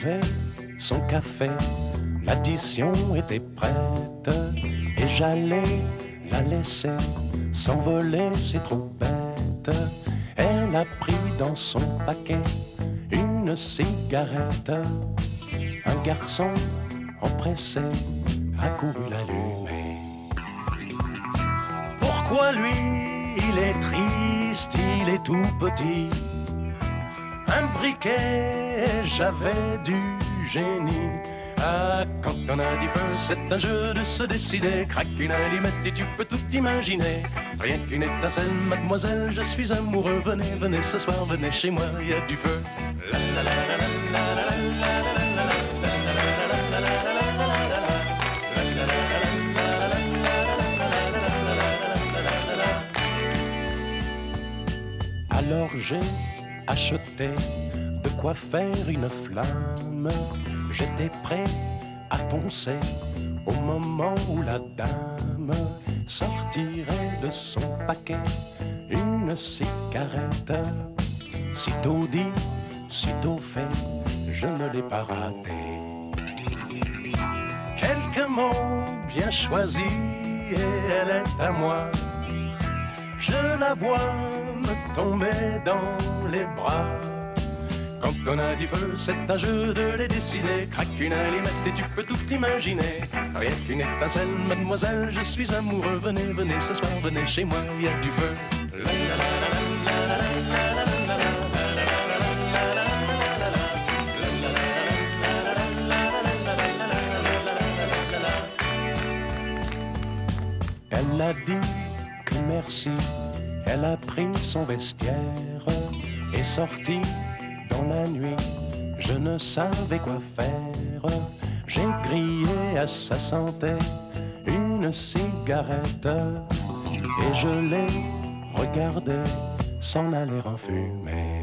servait son café, l'addition était prête et j'allais la laisser s'envoler, c'est trop bête. Elle a pris dans son paquet une cigarette. Un garçon empressé a couru l'allumer. Pourquoi lui, il est triste, il est tout petit. Un briquet, j'avais du génie. Ah, quand on a du feu, c'est un jeu de se décider. Craque une allumette et tu peux tout imaginer. Rien qu'une étincelle, mademoiselle, je suis amoureux. Venez, venez ce soir, venez chez moi, il y a du feu. La, la, la, la, la, la, la, la, la. Alors j'ai acheté de quoi faire une flamme. J'étais prêt à foncer au moment où la dame sortirait de son paquet une cigarette. Sitôt dit, sitôt fait, je ne l'ai pas raté. Quelques mots bien choisis et elle est à moi. Je la vois me tomber dans les bras. Quand on a du feu, c'est un jeu de les décider. Craque une allumette et tu peux tout imaginer. Rien qu'une étincelle, mademoiselle, je suis amoureux. Venez, venez ce soir, venez chez moi, il y a du feu. La, la, la, la, la, la, la, la. Elle a dit que merci, elle a pris son vestiaire et sorti dans la nuit. Je ne savais quoi faire, j'ai grillé à sa santé une cigarette et je l'ai regardée s'en aller en fumée.